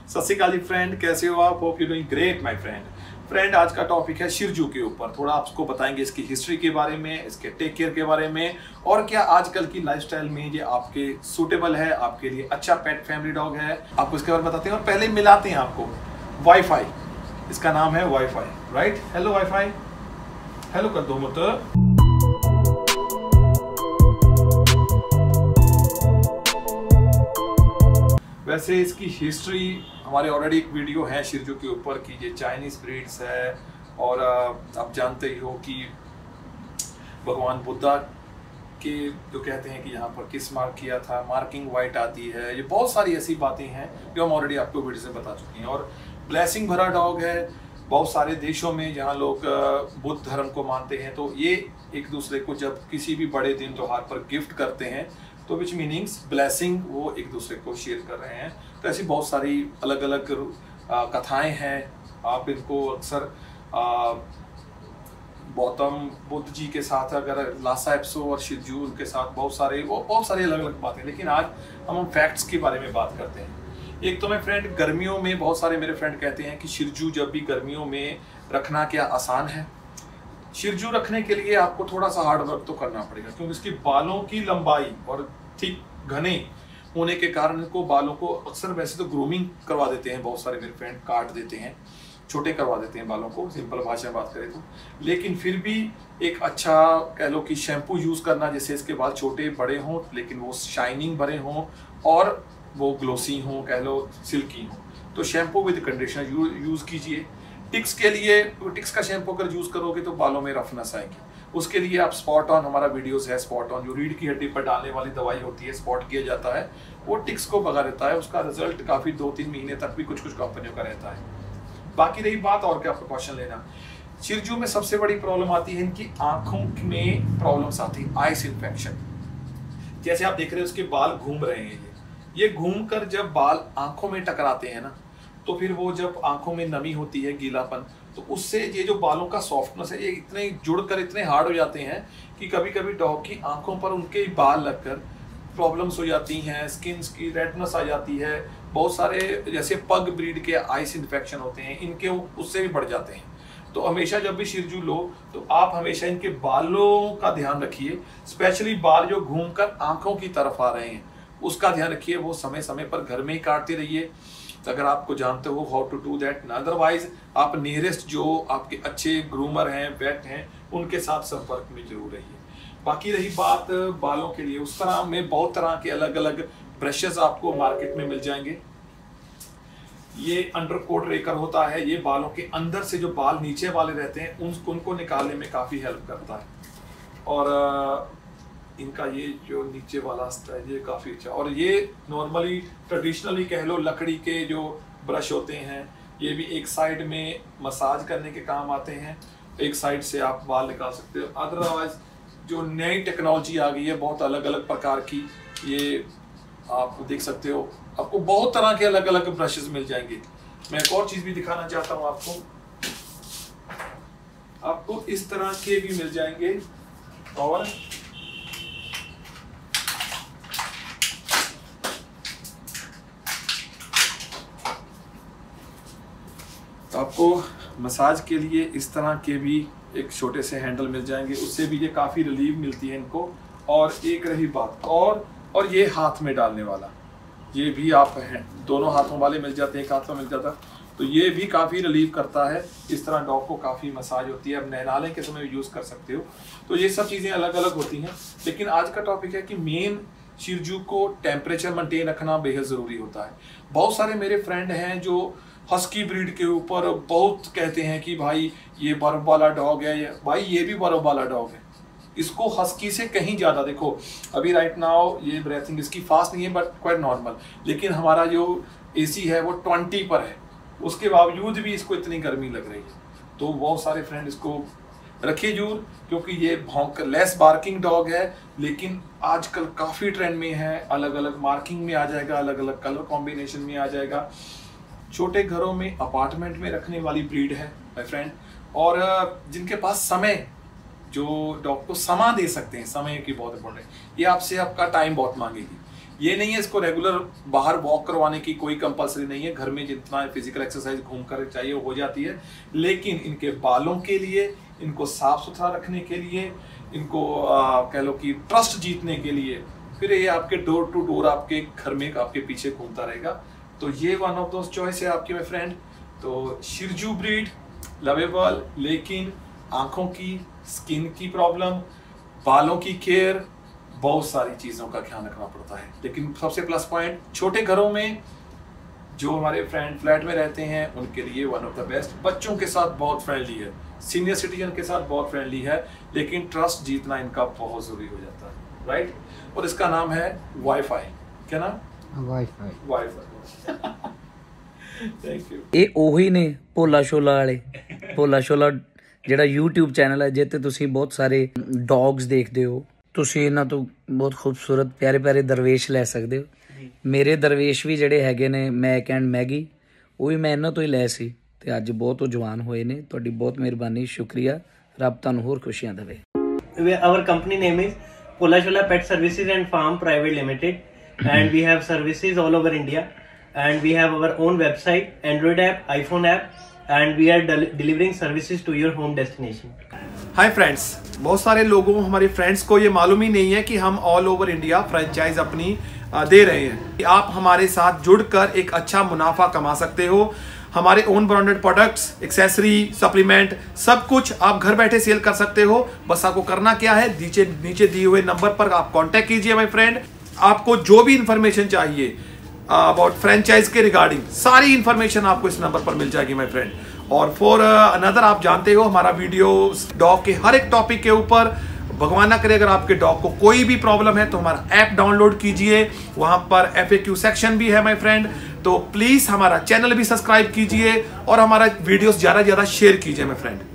सत श्री अकाल फ्रेंड, कैसे हो आप? Hope you doing great my friend. आज का टॉपिक है शिरजू के ऊपर। थोड़ा आपको बताएंगे इसकी हिस्ट्री के बारे में, इसके टेक केयर के बारे में, और क्या आजकल की लाइफस्टाइल में ये आपके सूटेबल है, आपके लिए अच्छा पेट फैमिली डॉग है, आपको इसके बारे में बताते हैं। और पहले मिलाते हैं आपको वाईफाई। इसका नाम है wifi, right? Hello wifi, hello कर दो मत। वैसे इसकी हिस्ट्री हमारे ऑलरेडी एक वीडियो है शिरजू के ऊपर कि ये चाइनीज ब्रीड्स है, और आप जानते ही हो कि भगवान बुद्धा के जो कहते हैं कि यहाँ पर किस मार्क किया था, मार्किंग वाइट आती है, ये बहुत सारी ऐसी बातें हैं जो हम ऑलरेडी आपको वीडियो से बता चुके हैं। और ब्लेसिंग भरा डॉग है। बहुत सारे देशों में जहाँ लोग बुद्ध धर्म को मानते हैं, तो ये एक दूसरे को जब किसी भी बड़े दिन त्योहार पर गिफ्ट करते हैं, तो विच मीनिंग्स ब्लेसिंग, वो एक दूसरे को शेयर कर रहे हैं। तो ऐसी बहुत सारी अलग अलग कथाएं हैं। आप इनको अक्सर गौतम बुद्ध जी के साथ, अगर लासा एप्सो और शिरजू के साथ बहुत सारी अलग अलग बातें। लेकिन आज हम फैक्ट्स के बारे में बात करते हैं। एक तो मैं फ्रेंड, गर्मियों में बहुत सारे मेरे फ्रेंड कहते हैं कि शिरजू जब भी गर्मियों में रखना क्या आसान है? शिरजू रखने के लिए आपको थोड़ा सा हार्ड वर्क तो करना पड़ेगा, क्योंकि इसकी बालों की लंबाई और ठीक घने होने के कारण इनको बालों को अक्सर वैसे तो ग्रूमिंग करवा देते हैं, बहुत सारे मेरे फ्रेंड काट देते हैं, छोटे करवा देते हैं बालों को, सिंपल भाषा में बात करें तो। लेकिन फिर भी एक अच्छा कह लो कि शैम्पू यूज़ करना, जैसे इसके बाल छोटे बड़े हों लेकिन वो शाइनिंग भरे हों और वो ग्लोसी हों, कह लो सिल्की हों, तो शैम्पू विद कंडीशनर यूज़ कीजिए। टिक्स के लिए टिक्स का शैम्पू अगर यूज़ करोगे तो बालों में रफनेस आएगी। उसके लिए आप स्पॉट ऑन, हमारा वीडियोस है स्पॉट ऑन, जो रीढ़ की हड्डी पर डालने वाली दवाई होती है, स्पॉट किया जाता है, वो टिक्स को भगा देता है। उसका रिजल्ट काफ़ी 2-3 महीने तक भी कुछ कंपनियों का रहता है। बाकी रही बात, और क्या आपका क्वेश्चन लेना, शिरजू में सबसे बड़ी प्रॉब्लम आती है इनकी आंखों में प्रॉब्लम्स आती है, आइस इन्फेक्शन। जैसे आप देख रहे हैं उसके बाल घूम रहे हैं, ये घूम कर जब बाल आंखों में टकराते हैं ना, तो फिर वो जब आंखों में नमी होती है, गीलापन, तो उससे ये जो बालों का सॉफ्टनेस है, ये इतने जुड़कर इतने हार्ड हो जाते हैं कि कभी कभी डॉग की आंखों पर उनके बाल लगकर प्रॉब्लम्स हो जाती हैं, स्किन की रेडनेस आ जाती है। बहुत सारे जैसे पग ब्रीड के आइस इन्फेक्शन होते हैं, इनके उससे भी बढ़ जाते हैं। तो हमेशा जब भी शिरजू लो तो आप हमेशा इनके बालों का ध्यान रखिए, स्पेशली बाल जो घूमकर आंखों की तरफ आ रहे हैं उसका ध्यान रखिए। वो समय समय पर घर में ही काटते रहिए अगर आपको जानते हो how to do that. Otherwise आप नियरेस्ट जो आपके अच्छे ग्रूमर हैं, वेट हैं, उनके साथ संपर्क में जरूर रहिए। बाकी रही बात बालों के लिए, उस तरह में बहुत तरह के अलग अलग ब्रशेस आपको मार्केट में मिल जाएंगे। ये अंडरकोट रेकर होता है, ये बालों के अंदर से जो बाल नीचे वाले रहते हैं उनको निकालने में काफ़ी हेल्प करता है। और इनका ये जो नीचे वाला है ये काफ़ी अच्छा। और ये नॉर्मली ट्रेडिशनली कह लो लकड़ी के जो ब्रश होते हैं, ये भी एक साइड में मसाज करने के काम आते हैं, एक साइड से आप बाल निकाल सकते हो। अदरवाइज जो नई टेक्नोलॉजी आ गई है बहुत अलग अलग प्रकार की, ये आप देख सकते हो, आपको बहुत तरह के अलग अलग ब्रशेस मिल जाएंगे। मैं एक और चीज़ भी दिखाना चाहता हूँ आपको इस तरह के भी मिल जाएंगे। और आपको मसाज के लिए इस तरह के भी एक छोटे से हैंडल मिल जाएंगे, उससे भी ये काफ़ी रिलीफ मिलती है इनको। और एक रही बात, और ये हाथ में डालने वाला, ये भी आप हैं, दोनों हाथों वाले मिल जाते हैं, एक हाथ में मिल जाता, तो ये भी काफ़ी रिलीफ करता है। इस तरह डॉग को काफ़ी मसाज होती है, अब नहलाने के समय यूज़ कर सकते हो। तो ये सब चीज़ें अलग अलग होती हैं। लेकिन आज का टॉपिक है कि मेन शिरजू को टेम्परेचर मेंटेन रखना बेहद ज़रूरी होता है। बहुत सारे मेरे फ्रेंड हैं जो हस्की ब्रीड के ऊपर बहुत कहते हैं कि भाई ये बर्फ वाला डॉग है, भाई ये भी बर्फ वाला डॉग है, इसको हस्की से कहीं ज़्यादा देखो। अभी राइट नाउ ये ब्रेथिंग इसकी फास्ट नहीं है बट क्वाइट नॉर्मल, लेकिन हमारा जो एसी है वो 20 पर है, उसके बावजूद भी इसको इतनी गर्मी लग रही है। तो बहुत सारे फ्रेंड इसको रखिए जरूर, क्योंकि ये भौंक लेस बार्किंग डॉग है, लेकिन आजकल काफ़ी ट्रेंड में है, अलग अलग मार्किंग में आ जाएगा, अलग अलग कलर कॉम्बिनेशन में आ जाएगा। छोटे घरों में, अपार्टमेंट में रखने वाली ब्रीड है माय फ्रेंड, और जिनके पास समय, जो डॉग को समय दे सकते हैं, समय की बहुत इंपॉर्टेंट, ये आपसे आपका टाइम बहुत मांगेगी। ये नहीं है इसको रेगुलर बाहर वॉक करवाने की कोई कंपलसरी नहीं है, घर में जितना फिजिकल एक्सरसाइज घूम कर चाहिए हो जाती है। लेकिन इनके बालों के लिए, इनको साफ सुथरा रखने के लिए, इनको कह लो कि ट्रस्ट जीतने के लिए, फिर ये आपके डोर टू डोर आपके घर में आपके पीछे घूमता रहेगा। तो ये वन ऑफ दोस चॉइस है आपकी माय फ्रेंड। तो शिरजू ब्रीड लवेबल, लेकिन आंखों की, स्किन की प्रॉब्लम, बालों की केयर, बहुत सारी चीज़ों का ध्यान रखना पड़ता है। लेकिन सबसे प्लस पॉइंट, छोटे घरों में जो हमारे फ्रेंड फ्लैट में रहते हैं उनके लिए वन ऑफ द बेस्ट। बच्चों के साथ बहुत फ्रेंडली है, सीनियर सिटीजन के साथ बहुत फ्रेंडली है, लेकिन ट्रस्ट जीतना इनका बहुत ज़रूरी हो जाता है, राइट। और इसका नाम है वाईफाई। क्या नाम? वाईफाई। Thank you. ਇਹ ਉਹੀ ਨੇ ਭੋਲਾ ਸ਼ੋਲਾ ਵਾਲੇ। ਭੋਲਾ ਸ਼ੋਲਾ ਜਿਹੜਾ YouTube ਚੈਨਲ ਹੈ ਜਿੱਥੇ ਤੁਸੀਂ ਬਹੁਤ ਸਾਰੇ ਡੌਗਸ ਦੇਖਦੇ ਹੋ, ਤੁਸੀਂ ਇਹਨਾਂ ਤੋਂ ਬਹੁਤ ਖੂਬਸੂਰਤ ਪਿਆਰੇ ਪਿਆਰੇ ਦਰਵੇਸ਼ ਲੈ ਸਕਦੇ ਹੋ। ਮੇਰੇ ਦਰਵੇਸ਼ ਵੀ ਜਿਹੜੇ ਹੈਗੇ ਨੇ ਮੈਕ ਐਂਡ ਮੈਗੀ, ਉਹ ਵੀ ਮੈਂ ਇਹਨਾਂ ਤੋਂ ਹੀ ਲਏ ਸੀ ਤੇ ਅੱਜ ਬਹੁਤ ਉਹ ਜਵਾਨ ਹੋਏ ਨੇ। ਤੁਹਾਡੀ ਬਹੁਤ ਮਿਹਰਬਾਨੀ, ਸ਼ੁਕਰੀਆ। ਰੱਬ ਤੁਹਾਨੂੰ ਹੋਰ ਖੁਸ਼ੀਆਂ ਦੇਵੇ। Our company name is Pola Shola Pet Services and Farm Private Limited, and we have services all over India, and we have our own website, Android app, iPhone app, and we are delivering services to your home destination. Hi friends, बहुत सारे लोगों, हमारे friends को ये मालूम ही नहीं है कि हम ऑल ओवर इंडिया फ्रेंचाइज अपनी दे रहे हैं। आप हमारे साथ जुड़कर एक अच्छा मुनाफा कमा सकते हो। हमारे own branded products, accessory, supplement, सब कुछ आप घर बैठे सेल कर सकते हो। बस आपको करना क्या है, नीचे दिए हुए नंबर पर आप कांटेक्ट कीजिए माय फ्रेंड। आपको जो भी इंफॉर्मेशन चाहिए अबाउट फ्रेंचाइज के रिगार्डिंग, सारी इंफॉर्मेशन आपको इस नंबर पर मिल जाएगी माय फ्रेंड। और फॉर अनदर, आप जानते हो हमारा वीडियो डॉग के हर एक टॉपिक के ऊपर। भगवान ना करे अगर आपके डॉग को कोई भी प्रॉब्लम है तो हमारा ऐप डाउनलोड कीजिए, वहां पर FAQ सेक्शन भी है माय फ्रेंड। तो प्लीज हमारा चैनल भी सब्सक्राइब कीजिए और हमारा वीडियोस ज्यादा से ज्यादा शेयर कीजिए माय फ्रेंड।